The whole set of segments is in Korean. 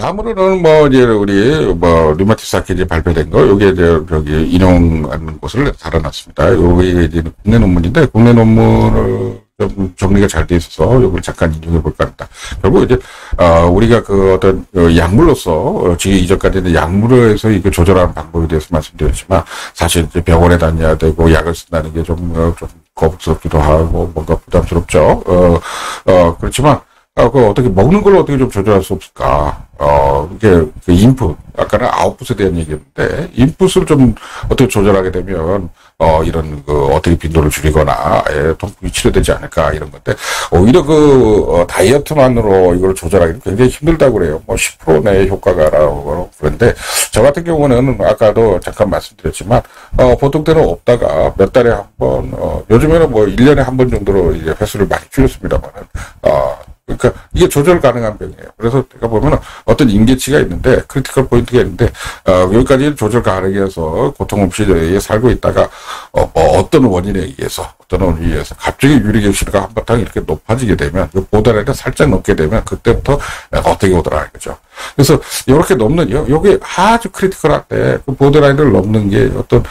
다음으로는 뭐 이제 우리 뭐 류마티스 아케이지 발표된 거 요게 이제 저기 인용하는 것을 달아놨습니다. 요게 이제 국내 논문인데 국내 논문을 좀 정리가 잘 돼 있어서 요걸 잠깐 인용해 볼까 합니다. 결국 이제 우리가 그 어떤 약물로서 지금 이전까지는 약물에서 이거 조절하는 방법에 대해서 말씀드렸지만 사실 이제 병원에 다녀야 되고 약을 쓴다는 게 좀 거북스럽기도 하고 뭔가 부담스럽죠. 그렇지만 그 어떻게 먹는 걸 어떻게 좀 조절할 수 없을까? 이게 그 인풋, 아까는 아웃풋에 대한 얘기였는데 인풋을 좀 어떻게 조절하게 되면 이런 그 어떻게 빈도를 줄이거나 통풍이 치료되지 않을까 이런 건데 오히려 그 다이어트만으로 이걸 조절하기는 굉장히 힘들다고 그래요. 뭐 10% 내의 효과가라고 그런데 저 같은 경우는 아까도 잠깐 말씀드렸지만 보통 때는 없다가 몇 달에 한 번, 요즘에는 뭐 1년에 한 번 정도로 이제 횟수를 많이 줄였습니다만은 그러니까 이게 조절 가능한 병이에요. 그래서 제가 보면은 어떤 임계치가 있는데 크리티컬 포인트가 있는데 여기까지 조절 가능해서 고통 없이 살고 있다가 어떤 원인에 의해서 갑자기 유리격실가 한바탕 이렇게 높아지게 되면 그 보더라인을 살짝 넘게 되면 그때부터 어떻게 오더라 이거죠. 그래서 이렇게 넘는 요게 아주 크리티컬한데 그 보더라인을 넘는 게 어떤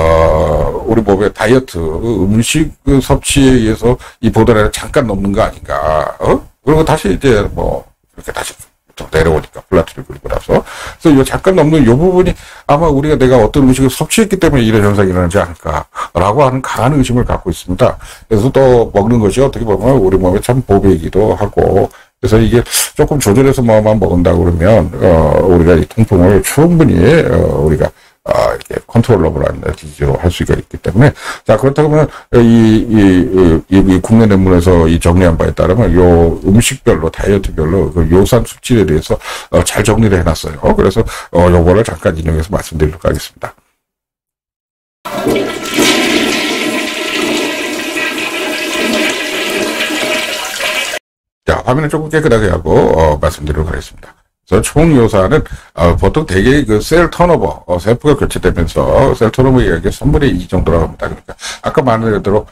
우리 몸의 다이어트 음식 섭취에 의해서 이 보더라인을 잠깐 넘는 거 아닌가? 그리고 다시 이제 뭐 이렇게 다시 좀 내려오니까 플라트를 그리고 나서 그래서 요 잠깐 넘는 요 부분이 아마 우리가 내가 어떤 음식을 섭취했기 때문에 이런 현상이 일어나지 않을까라고 하는 강한 의심을 갖고 있습니다. 그래서 또 먹는 것이 어떻게 보면 우리 몸에 참 보배이기도 하고 그래서 이게 조금 조절해서 뭐만 먹는다 그러면 우리가 이 통풍을 충분히 우리가 이렇게 컨트롤러블한 디지로 할 수가 있기 때문에 자 그렇다고 하면 이 국내 논문에서 이 정리한 바에 따르면 요 음식별로 다이어트별로 그 요산 수치에 대해서 잘 정리를 해놨어요. 그래서 요거를 잠깐 인용해서 말씀드리도록 하겠습니다. 자 화면을 조금 깨끗하게 하고 말씀드리도록 하겠습니다. 총 요산은 보통 대개 그 셀 턴오버 세포가 교체되면서 셀 턴오버 이야기 3분의 2 정도라고 합니다. 그러니까 아까 말한 대로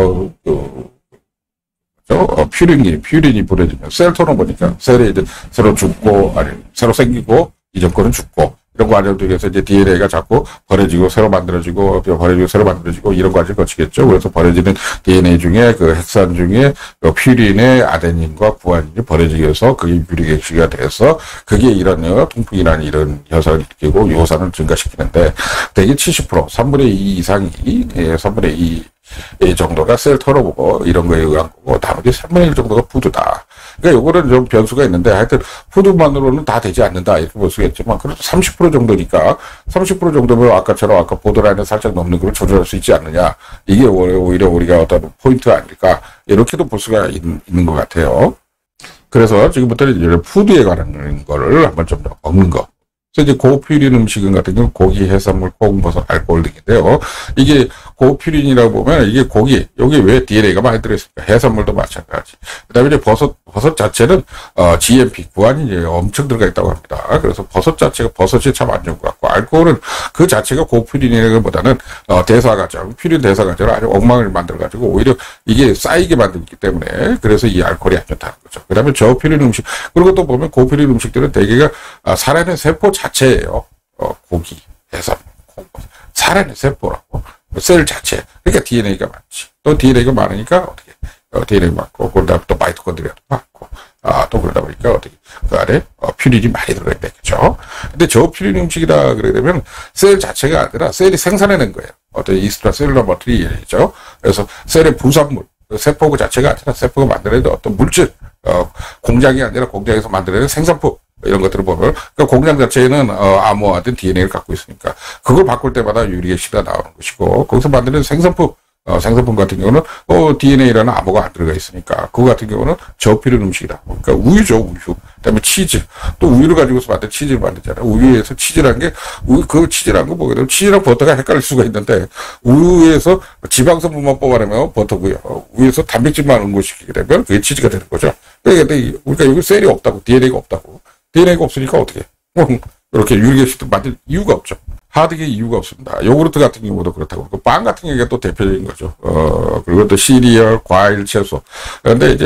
퓨린이 부러지면 셀 턴오버니까 셀이 이제 새로 죽고 아니 새로 생기고 이전 거는 죽고 이런 과정을 통해서 이제 DNA가 자꾸 버려지고 새로 만들어지고 버려지고 새로 만들어지고 이런 과정을 거치겠죠. 그래서 버려지는 DNA 중에 그 핵산 중에 퓨린의 아데닌과 구아닌이 버려지기 위해서 그게 유리객시가 돼서 그게 이런 통풍이라는 이런 현상을 일으키고 요산을 증가시키는데 대개 70% 3분의 2 이상이 3분의 2 정도가 셀 턴오버 이런 거에 의한 거고 나머지 3분의 1 정도가 푸드다. 그러니까 요거는 좀 변수가 있는데 하여튼 푸드만으로는 다 되지 않는다 이렇게 볼 수가 있지만 그래도 30% 정도니까 30% 정도면 아까 보더라인을 살짝 넘는 걸 조절할 수 있지 않느냐 이게 오히려 우리가 어떤 포인트 아닐까 이렇게도 볼 수가 있는 것 같아요. 그래서 지금부터는 이제 푸드에 관한 거를 한번 좀 더 먹는 거. 그래서 이제 고퓨린 음식은 같은 경우는 고기, 해산물, 콩버섯, 알코올 등인데요. 이게 고퓨린이라고 보면 이게 고기, 여기 왜 DNA가 많이 들어있습니까? 해산물도 마찬가지. 그 다음에 이제 버섯 자체는, GMP, 구안이 엄청 들어가 있다고 합니다. 그래서 버섯이 참 안 좋은 것 같고, 알코올은 그 자체가 고퓨린이라기보다는, 대사 과정, 퓨린 대사 과정을 아주 엉망을 만들어가지고, 오히려 이게 쌓이게 만들기 때문에, 그래서 이 알코올이 안 좋다는 거죠. 그 다음에 저퓨린 음식, 그리고 또 보면 고퓨린 음식들은 대개가, 살아있는 세포 자체예요. 고기, 해산물, 콩버섯. 살아있는 세포라고. 셀 자체. 그러니까 DNA가 많지. 또 DNA가 많으니까 어떻게, DNA 많고, 그 다음에 또 마이토콘드리아도 많고, 또 그러다 보니까 어떻게, 그 안에, 퓨린이 많이 들어가 있다, 그죠? 근데 저퓨린 음식이다, 그러게 되면 셀 자체가 아니라 셀이 생산해낸 거예요. 어떤 이스트라 셀룰러 머티리얼이죠. 그래서 셀의 부산물, 세포 그 자체가 아니라 세포가 만들어낸 어떤 물질, 공장이 아니라 공장에서 만들어낸 생산품, 이런 것들을 보면, 그러니까 공장 자체에는, 암호화된 DNA를 갖고 있으니까, 그걸 바꿀 때마다 유리액시드가 나오는 것이고, 거기서 만드는 생산품 같은 경우는, DNA라는 암호가 안 들어가 있으니까, 그거 같은 경우는 저퓨린 음식이다. 그러니까 우유죠, 우유. 그 다음에 치즈. 또 우유를 가지고서 만든 치즈를 만들잖아요. 우유에서 치즈라는 게, 그 치즈라는 거 보게 되면 치즈랑 버터가 헷갈릴 수가 있는데, 우유에서 지방성분만 뽑아내면 버터고요. 우유에서 단백질만 응고시키게 되면 그게 치즈가 되는 거죠. 그러니까 우리가 여기 셀이 없다고, DNA가 없다고. DNA가 없으니까 어떻게? 이렇게 유리액시드 만들 이유가 없죠. 하드게 이유가 없습니다. 요구르트 같은 경우도 그렇다고. 빵 같은 경우가 또 대표적인 거죠. 그리고 또 시리얼, 과일, 채소. 그런데 이제,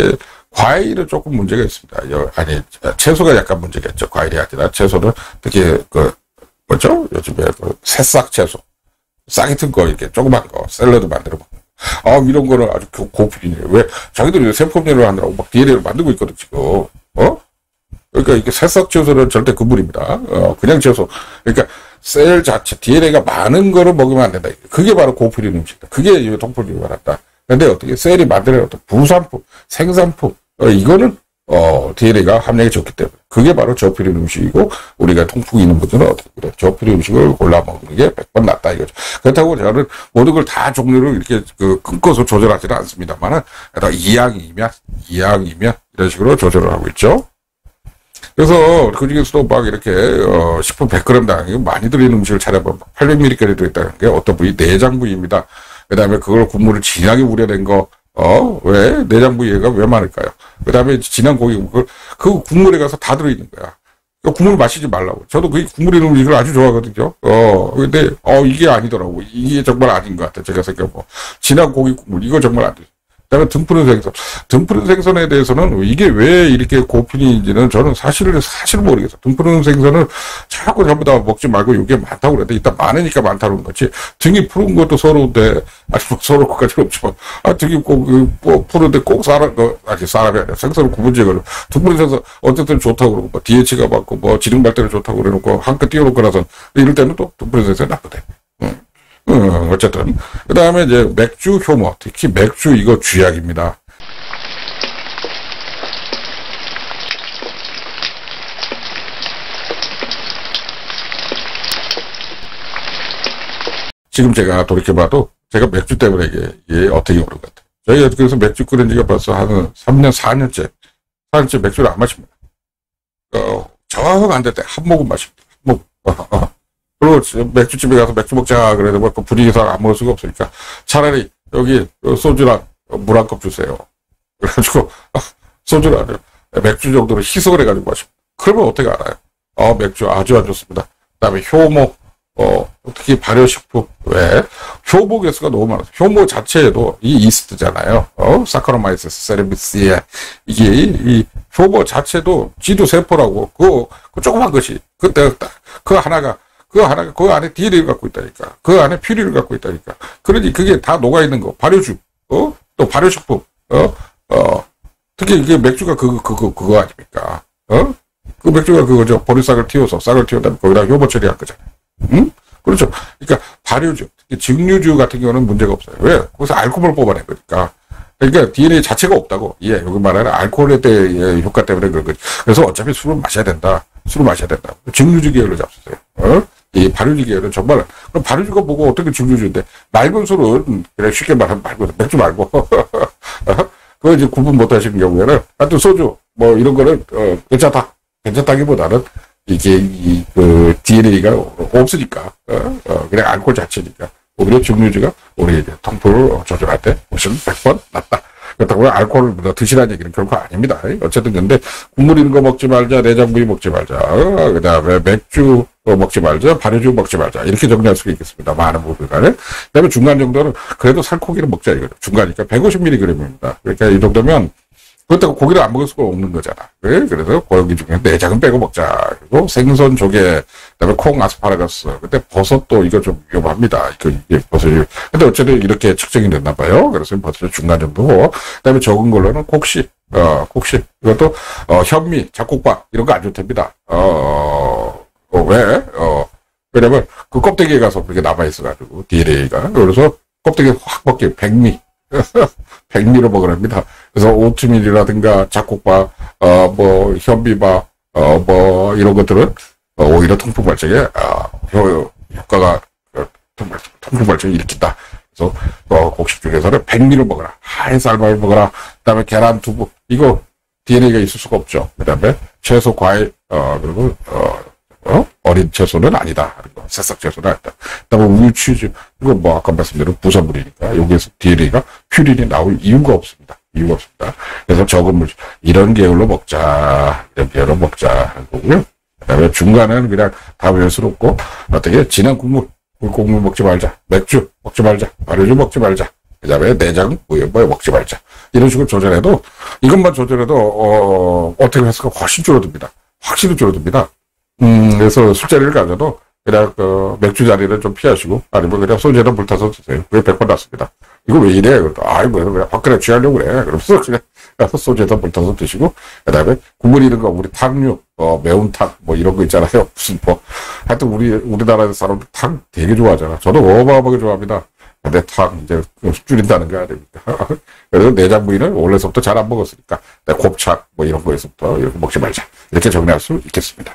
과일은 조금 문제가 있습니다. 아니, 채소가 약간 문제가 있죠. 과일이 아니라 채소는 특히 뭐죠? 요즘에 새싹 채소. 싹이 튼 거, 이렇게 조그만 거, 샐러드 만들어 먹고. 이런 거는 아주 고필이네요. 왜? 자기들이 세포연료를 하느라고 막 DNA를 만들고 있거든, 지금. 그러니까 이게 새싹 채소는 절대 금물입니다. 그냥 채소. 그러니까 셀 자체, DNA가 많은 거를 먹으면 안 된다. 그게 바로 고필인 음식이다. 그게 동포를 말한다. 근데 어떻게 셀이 만드는 어떤 부산품, 생산품, 이거는 DNA가 함량이 적기 때문에 그게 바로 저필인 음식이고 우리가 통풍이 있는 분들은 어떻게 그래? 저필인 음식을 골라 먹는 게 100번 낫다 이거죠. 그렇다고 저는 모든 걸 다 종류를 이렇게 끊고서 조절하지는 않습니다만은 이왕이면 이런 식으로 조절을 하고 있죠. 그래서 그 중에서도 막 이렇게 식품 100g당 많이 들어있는 음식을 찾아보면 800ml까지 들어있다는 게 어떤 부위? 내장 부위입니다. 그 다음에 그걸 국물을 진하게 우려낸 거, 왜? 내장 부위가 왜 많을까요? 그 다음에 진한 고기, 그 국물에 가서 다 들어있는 거야. 국물 마시지 말라고. 저도 그 국물 있는 음식을 아주 좋아하거든요. 근데, 이게 아니더라고. 이게 정말 아닌 것 같아. 제가 생각해보. 진한 고기 국물, 이거 정말 안 돼. 그 다음에 등푸른 생선. 등푸른 생선에 대해서는 이게 왜 이렇게 고필인지는 저는 사실 모르겠어. 등푸른 생선을 자꾸 전부 다 먹지 말고 이게 많다고 그랬는데 일단 많으니까 많다는 거지. 등이 푸른 것도 서러운데, 아니, 뭐 서러울 것까지는 없지만, 등이 푸른데 꼭 사람이 아니라 생선을 구분지어가지고, 등푸른 생선 어쨌든 좋다고 그러고, 뭐 DH가 많고, 지능 발달에 좋다고 그래놓고, 한껏 띄워놓고 나서, 이럴 때는 또 등푸른 생선이 나쁘대. 어쨌든. 그 다음에 이제 맥주 효모. 특히 맥주 이거 쥐약입니다. 지금 제가 돌이켜봐도 제가 맥주 때문에 이게 어떻게 오른 것 같아요. 저희가 그래서 맥주 끓인 지가 벌써 한 3년, 4년째 맥주를 안 마십니다. 정 안 될 때 한 모금 마십니다. 한 모금. 그리고 맥주집에 가서 맥주 먹자 그래도 뭐 그 분위기상 안 먹을 수가 없으니까 차라리 여기 소주랑 물 한 컵 주세요. 그래가지고 소주를 맥주 정도로 희석을 해가지고 마십니다. 그러면 어떻게 알아요? 맥주 아주 안 좋습니다. 그다음에 효모, 특히 발효식품 왜 효모 개수가 너무 많아서 효모 자체에도 이 이스트잖아요. 사카로마이세스 세레비시에 이게 이 효모 자체도 지도 세포라고 그 조그만 것이 그 하나가 그 안에 DNA를 갖고 있다니까. 그 안에 퓨리를 갖고 있다니까. 그러니 그게 다 녹아있는 거. 발효주, 또 발효식품, 특히 이게 맥주가 그거 아닙니까? 그 맥주가 그거죠. 보리싹을 튀어서, 싹을 튀어다 거기다 효모 처리한 거잖아요. 응? 그렇죠. 그러니까 발효주, 특히 증류주 같은 경우는 문제가 없어요. 왜? 거기서 알코올을 뽑아낸 거니까. 그러니까 DNA 자체가 없다고. 여기 말하는 알코올에 대해 효과 때문에 그런 거지. 그래서 어차피 술을 마셔야 된다. 증류주 계열로 잡수세요. 이 발효주 계열은 정말, 그럼 발효주가 뭐고 어떻게 증류주인데, 맑은 술은, 그냥 쉽게 말하면 맥주 말고, 그거 이제 구분 못 하시는 경우에는, 하여튼 소주, 이런 거는, 괜찮다기보다는, 이게, DNA가 없으니까, 그냥 알코올 자체니까, 오히려 증류주가, 우리 이제 통풍을 조절할 때, 훨씬 100번 낫다. 그렇다고 알코올을 드시라는 얘기는 결코 아닙니다. 어쨌든 근데 국물 있는 거 먹지 말자, 내장 부위 먹지 말자, 그 다음에 맥주 먹지 말자, 발효주 먹지 말자 이렇게 정리할 수가 있겠습니다. 많은 부분을. 그 다음에 중간 정도는 그래도 살코기를 먹자 이거죠. 중간이니까 150mg입니다. 그러니까 이 정도면 그렇다고 고기를 안 먹을 수가 없는 거잖아. 그래서 고기 중에 내장은 빼고 먹자. 그리고 생선, 조개, 그다음에 콩, 아스파라거스. 근데 버섯도 이거 좀 위험합니다. 이게 버섯이. 근데 어쨌든 이렇게 측정이 됐나 봐요. 그래서 버섯이 중간 정도고. 그다음에 적은 걸로는 곡식. 이것도 현미, 잡곡밥 이런 거 안 좋답니다. 왜? 왜냐면 그 껍데기에 가서 그렇게 남아 있어가지고 DNA가. 그래서 껍데기 확 벗겨 백미. 백미로 먹으랍니다. 그래서 오트밀이라든가 잡곡밥, 현미밥, 이런 것들은 오히려 통풍 발작에 효과가 통풍 발작을 일으킨다. 그래서 곡식 중에서는 백미를 먹어라, 하얀 쌀밥을 먹어라. 그다음에 계란, 두부 이거 DNA가 있을 수가 없죠. 그다음에 채소, 과일, 그리고 어린 채소는 아니다. 새싹 채소는 아니다. 그다음에 우유, 치즈 이거 아까 말씀드린 부산물이니까 여기에서 DNA가 퓨린이 나올 이유가 없습니다. 그래서 적은 물 이런 계열로 먹자. 이런 계열로 먹자 하는 거고요. 그다음에 중간은 그냥 다 외울수록 없고 어떻게 진한 국물 먹지 말자. 맥주 먹지 말자. 발효주 먹지 말자. 그 다음에 내장, 뭐 먹지 말자. 이런 식으로 조절해도, 이것만 조절해도, 어떻게 해서가 훨씬 줄어듭니다. 확실히 줄어듭니다. 그래서 술자리를 가져도, 그냥, 맥주 자리를 좀 피하시고, 아니면 그냥 소주에다 물 타서 드세요. 그게 100번 낫습니다. 이거 왜 이래? 아이고, 그냥 화끈하게 취하려고 그래. 그러면서 그냥 가서 소주에다 물 타서 드시고, 그 다음에 국물 이런 거, 우리 탕류, 매운탕, 뭐 이런 거 있잖아요. 무슨 하여튼 우리나라 사람들 탕 되게 좋아하잖아. 저도 어마어마하게 좋아합니다. 근데 탕 이제 줄인다는 거 아닙니까? 그래서 내장 부위는 원래서부터 잘 안 먹었으니까, 곱창, 뭐 이런 거에서부터 이렇게 먹지 말자. 이렇게 정리할 수 있겠습니다.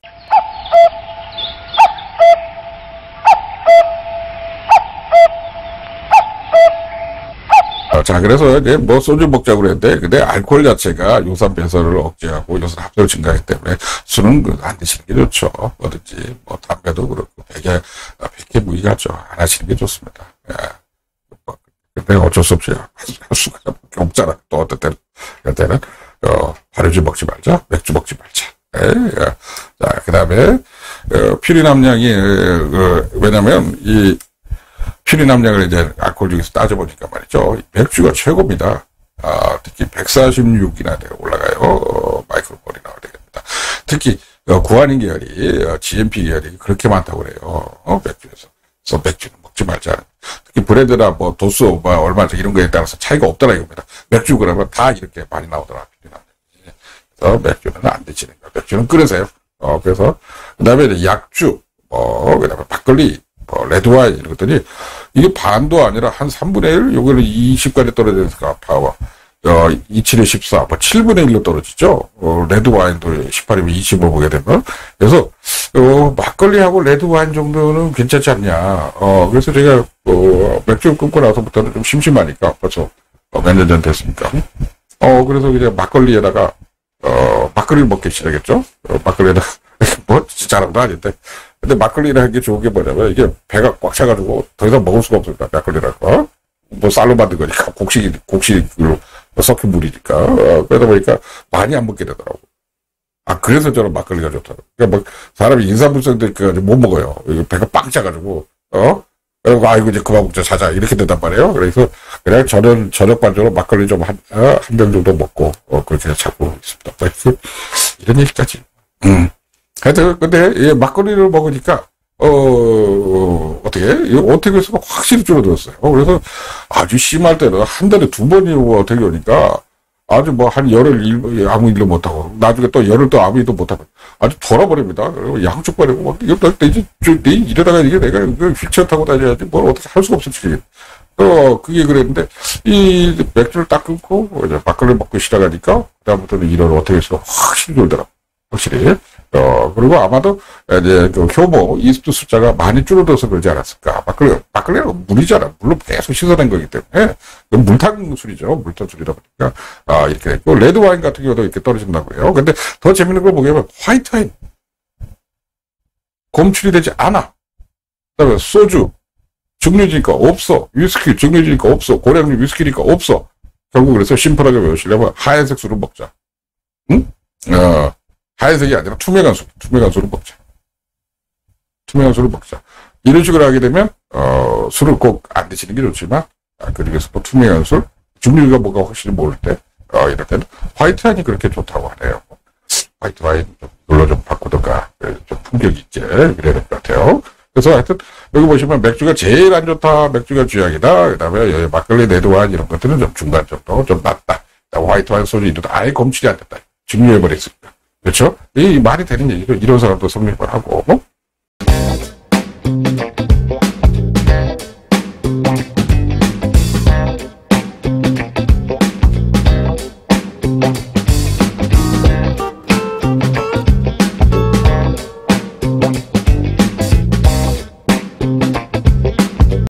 자, 그래서 이제 뭐 소주 먹자고 그랬는데, 근데 알코올 자체가 요산 배설을 억제하고 요산 합성을 증가하기 때문에 술은 안 드시는 게 좋죠. 뭐든지, 뭐 담배도 그렇고, 백해 무의하죠. 안 하시는 게 좋습니다. 예. 근데 어쩔 수 없이 할 수가 없잖아. 또 어떤 때는, 발효주 먹지 말자, 맥주 먹지 말자. 예. 자, 그 다음에, 퓨린 함량이, 왜냐면, 퓨린 함량을 이제 알코올 중에서 따져보니까 말이죠. 맥주가 최고입니다. 특히 146이나 올라가요. 마이크로폴이 나와야 되겠습니다. 특히, 구한인 계열이, GMP 계열이 그렇게 많다고 그래요. 맥주에서. 그래서 맥주는 먹지 말자. 특히 브랜드나 뭐 도수, 뭐 얼마 이런 거에 따라서 차이가 없더라 이겁니다. 맥주 그러면 다 이렇게 많이 나오더라. 퓨린 함량이. 그래서 맥주는 안 드시는 거예요. 맥주는 끓으세요. 그래서, 그 다음에 약주, 그 다음에 막걸리, 레드와인 이런 것들이 이게 반도 아니라 한 3분의 1 요거는 20까지 떨어지니까 봐봐. 27에 14, 뭐 7분의 1로 떨어지죠. 레드와인도 18이면 20을 보게 되면. 그래서 막걸리하고 레드와인 정도는 괜찮지 않냐. 그래서 제가 맥주 끊고 나서부터는 좀 심심하니까 벌써 몇 년 전 됐으니까. 그래서 이제 막걸리에다가 막걸리를 먹기 시작했죠. 막걸리에다가 뭐 자랑도 아닌데. 근데 막걸리라는 게 좋은 게 뭐냐면 이게 배가 꽉 차가지고 더 이상 먹을 수가 없으니까 막걸리라는 거. 뭐 쌀로 만든 거니까 곡식으로 섞인 물이니까. 그러다 보니까 많이 안 먹게 되더라고. 그래서 저는 막걸리가 좋다고. 그러니까 뭐 사람이 인사불성되니까 못 먹어요. 배가 빵 차가지고 그리고 아이고 이제 그만 먹자 자자 이렇게 된단 말이에요. 그래서 그냥 저녁 반주로 막걸리 좀 한 병 정도 먹고 그렇게 찾고 있습니다. 뭐 이런 얘기까지. 하여튼, 근데, 막걸리를 먹으니까, 어떻게 해서 확실히 줄어들었어요. 그래서 아주 심할 때는 한 달에 2번이 어떻게 오니까 아주 뭐 한 열흘 아무 일도 못하고, 나중에 또 열흘 또 아무 일도 못하고, 아주 돌아버립니다. 그리고 양쪽 버리고, 이제 이러다가 이게 내가 휠체어 타고 다녀야지 뭘 어떻게 할 수가 없어, 지금. 그게 그랬는데, 이 맥주를 딱 끊고, 이제 막걸리 먹고 시작하니까, 그다음부터는 일을 어떻게 해서 확실히 줄더라고. 확실히. 그리고 아마도, 이제, 효모, 이스트 숫자가 많이 줄어들어서 그러지 않았을까. 막걸리는 물이잖아. 물로 계속 씻어낸 거기 때문에. 물탄 술이죠. 물탄 술이다 보니까. 이렇게 됐고, 레드와인 같은 경우도 이렇게 떨어진다고 해요. 근데 더 재밌는 걸 보게 되면, 화이트 와인. 검출이 되지 않아. 그 다음에 소주. 증류지니까 없어. 위스키, 증류지니까 없어. 고량주 위스키니까 없어. 결국 그래서 심플하게 외우시려면 하얀색 술을 먹자. 응? 하얀색이 아니라 투명한 술을 먹자. 투명한 술을 먹자. 이런 식으로 하게 되면, 술을 꼭 안 드시는 게 좋지만, 그중에서 또 투명한 술, 증류가 뭐가 확실히 모를 때, 이럴 때는 화이트 와인이 그렇게 좋다고 하네요. 화이트 와인 좀 놀러 좀 바꾸던가, 좀 품격 있게, 그래야 될 것 같아요. 그래서 하여튼, 여기 보시면 맥주가 제일 안 좋다, 맥주가 쥐약이다, 그 다음에 막걸리, 레드와인 이런 것들은 좀 중간 정도, 좀 낫다. 화이트 와인 소주 이도 아예 검출이 안 됐다. 증류해버렸습니다. 그렇죠? 이 말이 되는 얘기죠. 이런 사람도 성립을 하고,